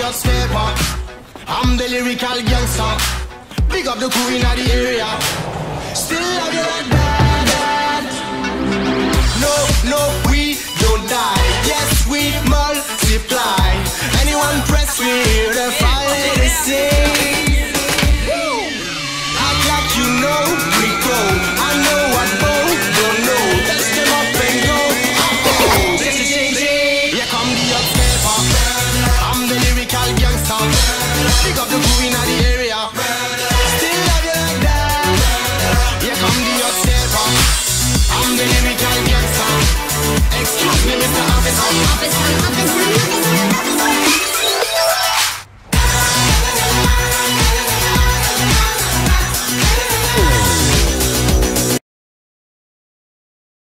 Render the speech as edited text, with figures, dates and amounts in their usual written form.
stepper. I'm the lyrical gangster. Big up the crew in the area. Still love you like that. No, no, we don't die. Yes, we multiply. Anyone press me, the fire they sing. Act like you know we go. I know what both don't know. Touch them up and go. Oh, this is changing. Here come the hot stepper. I'm the lyrical gangster. Big up the crew in the area. Still love you like that. Here come the hot stepper. I'm the lyrical gangster. Excuse me, Mr. Officer.